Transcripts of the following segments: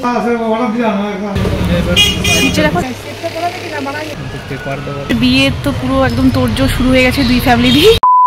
বিয়ে তো পুরো একদম তোড়জোড় শুরু হয়ে গেছে দুই family.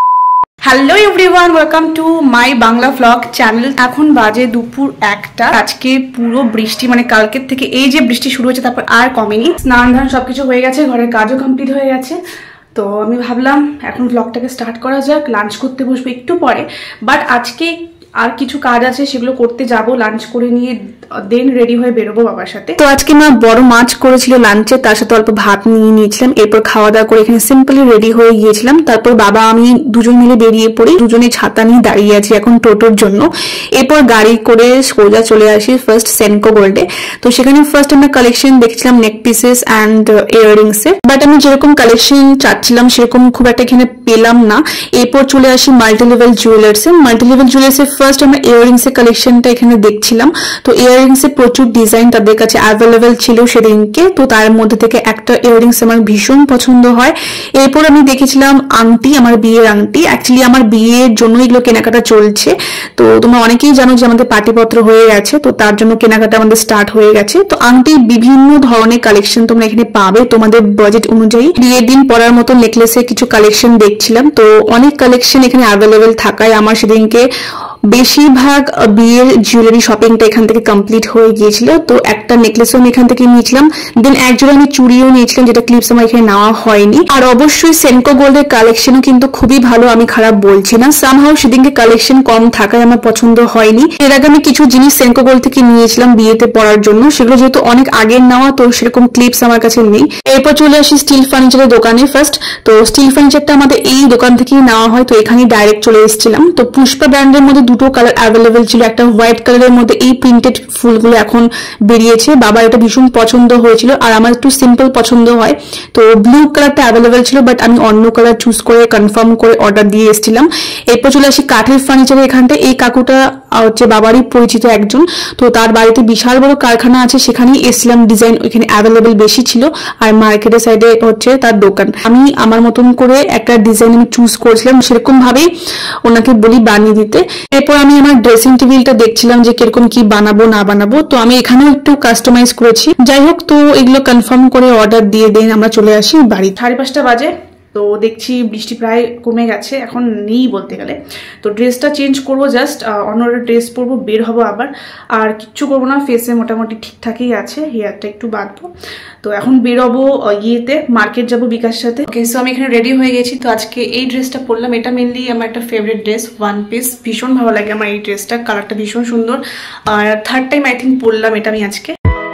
Hello everyone, welcome to my Bangla vlog channel. এখন বাজে দুপুর 1টা। আজকে পুরো বৃষ্টি, মানে কালকের থেকে এই যে বৃষ্টি শুরু হয়েছে তারপর আর কমেনি। স্নান ধান সবকিছু হয়ে গেছে, ঘরের কাজও কমপ্লিট হয়ে গেছে। তো আমি ভাবলাম এখন ভ্লগটাকে স্টার্ট করা যাক। লাঞ্চ করতে বসবো একটু পরে, বাট আজকে আর কিছু কাজ আছে, সেগুলো করতে যাব। লাঞ্চ করে নিয়ে দেন রেডি হয়ে বেরোবো বাবার সাথে। তো আজকে মা বড় মাছ করেছিল লাঞ্চে, তার সাথে অল্প ভাত নিয়ে নিয়েছিলাম। এরপর খাওয়া দাওয়া করে এখানে সিম্পলি রেডি হয়ে গিয়েছিলাম। তারপর বাবা আমি দুজন মিলে বেরিয়ে পড়ি। দুজনে ছাতা নিয়ে দাঁড়িয়ে আছি এখন টোটোর জন্য। এরপর গাড়ি করে সোজা চলে আসি ফার্স্ট সেনকো গোল্ডে। তো সেখানে ফার্স্ট আমরা কালেকশন দেখছিলাম নেক পিসেস অ্যান্ড ইয়াররিংস এর, বাট আমি যেরকম কালেকশন চাচ্ছিলাম সেরকম খুব একটা এখানে পেলাম না। এরপর চলে আসি মাল্টি লেভেল জুয়েলার্স এ। মাল্টি লেভেল জুয়েলার্স এর ফার্স্ট আমরা ইয়াররিংস এর কালেকশনটা এখানে দেখছিলাম। তো ইয়াররিংস এর প্রচুর ডিজাইন তাদের কাছে অ্যাভেলেবেল ছিল সেদিনকে। তো তার মধ্যে থেকে একটা ইয়াররিংস আমার ভীষণ পছন্দ হয়। এরপর আমি দেখেছিলাম আংটি, আমার বিয়ের আংটি। অ্যাকচুয়ালি আমার বিয়ের জন্য এগুলো কেনাকাটা চলছে। তো তোমরা অনেকেই জানো যে আমাদের পার্টিপত্র হয়ে গেছে, তো তার জন্য কেনাকাটা আমাদের স্টার্ট হয়ে গেছে। তো আংটির বিভিন্ন ধরনের কালেকশন তোমরা এখানে পাবে তোমাদের বাজেট অনুযায়ী। বিয়ের দিন পরার মতো নেকলেসের কিছু কালেকশন দেখছিলাম। তো অনেক কালেকশন এখানে অ্যাভেলেবেল থাকায় আমার সেদিনকে বেশিরভাগ বিয়ের জুয়েলারি শপিংটা এখান থেকে কমপ্লিট হয়ে গিয়েছিল। তো একটা নেকলেসও আমি এখান থেকে নিয়েছিলাম, দেন একজোড়া আমি চুড়িও নিয়েছিলাম, যেটা ক্লিপস আমার এখানে নেওয়া হয়নি। আর অবশ্যই সেনকো গোল্ডের কালেকশনও কিন্তু খুবই ভালো, আমি খারাপ বলছি না। সামহাও সেদিনকে কালেকশন কম থাকায় আমার পছন্দ হয়নি। এর আগে আমি কিছু জিনিস সেনকো গোল্ড থেকে নিয়েছিলাম বিয়েতে পরার জন্য, সেগুলো যেহেতু অনেক আগের নেওয়া, তো সেরকম ক্লিপস আমার কাছে নেই। এরপর চলে আসি স্টিল ফার্নিচারের দোকানে ফার্স্ট। তো স্টিল ফার্নিচারটা আমাদের এই দোকান থেকেই নেওয়া হয়, তো এখানেই ডাইরেক্ট চলে এসেছিলাম। তো পুষ্পা ব্র্যান্ডের মধ্যে দুটো কালার অ্যাভেলেবেল ছিল। একটা হোয়াইট কালারের মধ্যে এই প্রিন্টেড ফুলগুলো এখন বেরিয়েছে, বাবার এটা ভীষণ পছন্দ হয়েছিল। আর আমার একটু সিম্পল পছন্দ হয়, তো ব্লু কালারটা অ্যাভেলেবেল ছিল, বাট আমি অন্য কালার চুজ করে কনফার্ম করে অর্ডার দিয়ে এসেছিলাম। এরপর চলে আসি কাঠের ফার্নিচারের এখানটা। এই কাকুটা হচ্ছে বাবারই পরিচিত একজন, তো তার বাড়িতে বিশাল বড় কারখানা আছে, সেখানেই এসেছিলাম। ডিজাইন ওইখানে অ্যাভেলেবেল বেশি ছিল, আর মার্কেটের সাইডে হচ্ছে তার দোকান। আমি আমার মতন করে একটা ডিজাইন আমি চুজ করেছিলাম, সেরকম ভাবেই ওনাকে বলি বানিয়ে দিতে। এরপর আমি আমার ড্রেসিং টেবিলটা দেখছিলাম যে কিরকম কি বানাবো না বানাবো, তো আমি এখানেও একটু কাস্টমাইজ করেছি। যাই হোক, তো এগুলো কনফার্ম করে অর্ডার দিয়ে দেন আমরা চলে আসি বাড়ি। 5:30 বাজে। তো দেখছি বৃষ্টি প্রায় কমে গেছে, এখন নেই বলতে গেলে। তো ড্রেসটা চেঞ্জ করবো, জাস্ট অন্য ড্রেস পরবো, বের হবো আবার। আর কিচ্ছু করবো না, ফেসে মোটামুটি ঠিকঠাকই আছে, হেয়ারটা একটু বাঁধবো। তো এখন বেরোবো ইয়েতে, মার্কেট যাবো বিকাশের সাথে। ওকে, সো আমি এখানে রেডি হয়ে গেছি। তো আজকে এই ড্রেসটা পরলাম, এটা মেনলি আমার একটা ফেভারিট ড্রেস, ওয়ান পিস। ভীষণ ভালো লাগে আমার এই ড্রেসটা, কালারটা ভীষণ সুন্দর। আর থার্ড টাইম আই থিঙ্ক পরলাম এটা আমি আজকে।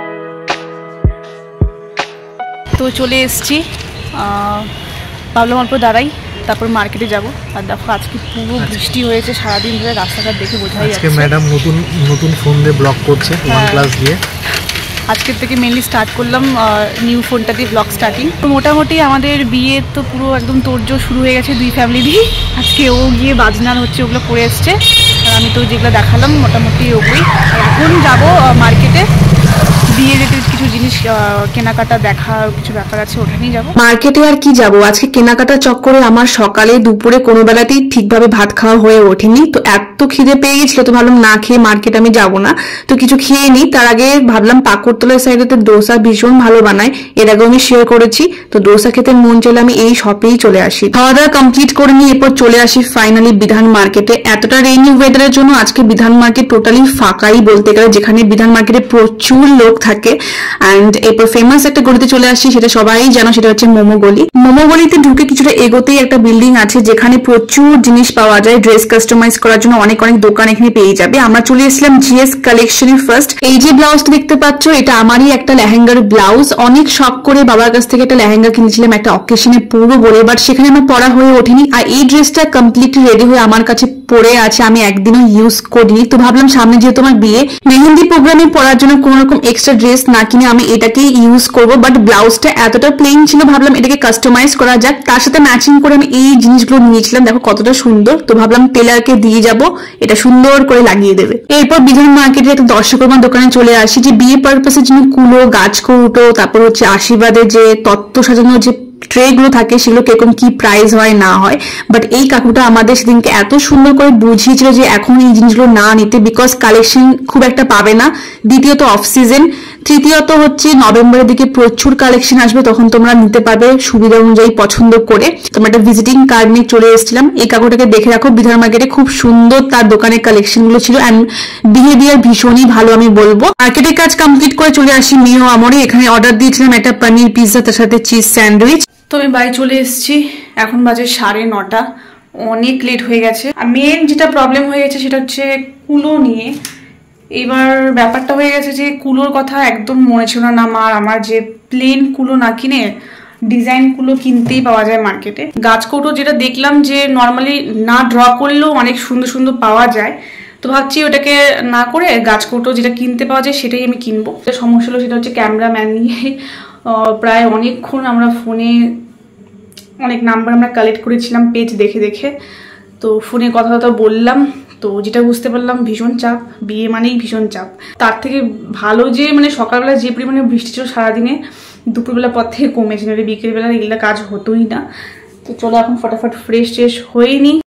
তো চলে এসছি, ভাবলাম অল্প দাঁড়াই, তারপর মার্কেটে যাব। আর দেখো আজকে পুরো বৃষ্টি হয়েছে সারাদিন ধরে, রাস্তাঘাট দেখে বোঝাই যাচ্ছে। ম্যাডাম নতুন ফোন দিয়ে ব্লগ করছে, OnePlus দিয়ে। আজকের থেকে মেনলি স্টার্ট করলাম নিউ ফোনটা দিয়ে ব্লগ স্টার্টিং। তো মোটামুটি আমাদের বিয়ে তো পুরো একদম তোড়জোড় শুরু হয়ে গেছে দুই ফ্যামিলি। আজকে ও গিয়ে বাজনার হচ্ছে ওগুলো করে এসছে, আর আমি তো যেগুলো দেখালাম মোটামুটি ওগুলোই। এখন যাব মার্কেটে, বিয়ে রিলেটেড কিছু জিনিস কেনাকাটা দেখার কিছু ব্যাপার আছে, ওখানেই যাবো। মার্কেটে আর কি যাবো, আজকে কেনাকাটা চক্করে আমার সকালে দুপুরে কোনো বেলাতেই ঠিকভাবে ভাত খাওয়া হয়ে ওঠেনি। তো এত খিদে পেয়ে গেছিল, তো ভাবলাম না খেয়ে মার্কেট আমি যাবো না, তো কিছু খেয়ে নিই। তার আগে ভাবলাম পাকুড়তলার সাইডে তো ডোসা ভীষণ ভালো বানায়, এর আগেও আমি শেয়ার করেছি। তো ডোসা খেতে মন চলে আমি এই শপেই চলে আসি। খাওয়া দাওয়া কমপ্লিট করে নিয়ে এরপর চলে আসি ফাইনালি বিধান মার্কেটে। এতটা রেইনি ওয়েদারের জন্য আজকে বিধান মার্কেট টোটালি ফাঁকাই বলতে গেলে, যেখানে বিধান মার্কেটে প্রচুর লোক থাকে। অ্যান্ড এরপর ফেমাস একটা গলিতে চলে আসি, সেটা সবাই জানো, সেটা হচ্ছে মোমো গলি। মোমো গলিতে ঢুকে কিছুটা এগোতেই একটা বিল্ডিং আছে, যেখানে প্রচুর জিনিস পাওয়া যায় ড্রেস কাস্টমাইজ করার জন্য। অনেক দোকান এখানে পেয়ে যাবে। আমরা চলে এসেছিলাম জিএস কালেকশনের ফার্স্ট। এই যে ব্লাউজটা দেখতে পাচ্ছ, এটা আমারই একটা লেহেঙ্গার ব্লাউজ। অনেক শখ করে বাবার কাছ থেকে একটা লেহেঙ্গা কিনেছিলাম একটা অকেশনে পরবো বলে, বাট সেখানে আমার পরা হয়ে ওঠেনি। আর এই ড্রেসটা কমপ্লিটলি রেডি হয়ে আমার কাছে পরে আছে, আমি একদিনও ইউজ করিনি। তো ভাবলাম সামনে যেহেতু আমার বিয়ে, মেহেন্দি প্রোগ্রামে পরার জন্য কোন রকম এক্সট্রা ড্রেস না কিনে আমি এটাকেই ইউজ করবো। বাট ব্লাউজটা এতটা প্লেন ছিল, ভাবলাম এটাকে কাস্টমাইজ করা যাক। তার সাথে ম্যাচিং করে আমি এই জিনিসগুলো নিয়েছিলাম, দেখো কতটা সুন্দর। তো ভাবলাম টেলারকে দিয়ে যাব, এটা সুন্দর করে লাগিয়ে দেবে। এরপর বিধান মার্কেটে একটা দর্শকর্মার দোকানে চলে আসি, যে বিয়ে পারপাসের জন্য কুলো, গাছ কৌটো, তারপর হচ্ছে আশীর্বাদের যে তত্ত্ব সাজানোর যে ট্রেগুলো থাকে সেগুলো কিরকম কি প্রাইস হয় না হয়, বাট এই কাকুটা আমাদের সেদিনকে এত সুন্দর করে বুঝিয়েছিল যে এখন এই জিনিসগুলো না নিতে, বিকজ কালেকশন খুব একটা পাবে না, দ্বিতীয়ত অফ সিজন, তৃতীয়ত হচ্ছে নভেম্বরের দিকে প্রচুর কালেকশন আসবে, তখন তোমরা নিতে পারবে সুবিধা অনুযায়ী পছন্দ করে। তোমরা একটা ভিজিটিং কার্ড নিয়ে চলে এসেছিলাম। এই কাকুটাকে দেখে রাখো, বিধার মার্কেটে খুব সুন্দর তার দোকানের কালেকশন গুলো ছিল অ্যান্ড বিহেভিয়ার ভীষণই ভালো আমি বলবো। মার্কেটের কাজ কমপ্লিট করে চলে আসি মিও আমরে। এখানে অর্ডার দিয়েছিলাম একটা পনির পিৎজা, তার সাথে চিজ স্যান্ডউইচ। তো আমি বাড়ি চলে এসেছি, এখন বাজে 9:30, অনেক লেট হয়ে গেছে। আর মেন যেটা প্রবলেম হয়ে গেছে সেটা হচ্ছে কুলো নিয়ে। এবার ব্যাপারটা হয়ে গেছে যে কুলোর কথা একদম মনে ছিল না আমার যে প্লেন কুলো না কিনে ডিজাইন কুলো কিনতেই পাওয়া যায় মার্কেটে। গাছ কৌটো যেটা দেখলাম যে নর্মালি না ড্র করলেও অনেক সুন্দর সুন্দর পাওয়া যায়, তো ভাবছি ওটাকে না করে গাছ কৌটো যেটা কিনতে পাওয়া যায় সেটাই আমি কিনবো। সমস্যা হলো সেটা হচ্ছে ক্যামেরাম্যান নিয়ে প্রায় অনেকক্ষণ আমরা ফোনে অনেক নাম্বার আমরা কালেক্ট করেছিলাম পেজ দেখে দেখে, তো ফোনে কথা বললাম, তো যেটা বুঝতে পারলাম ভীষণ চাপ, বিয়ে মানেই ভীষণ চাপ। তার থেকে ভালো যে মানে সকালবেলা যে পরিমাণে বৃষ্টি ছিল সারাদিনে, দুপুরবেলা পর থেকে কমেছে, বিকেলবেলা এগুলো কাজ হতোই না। তো চলো এখন ফটাফট ফ্রেশ ট্রেশ হয়ে নি।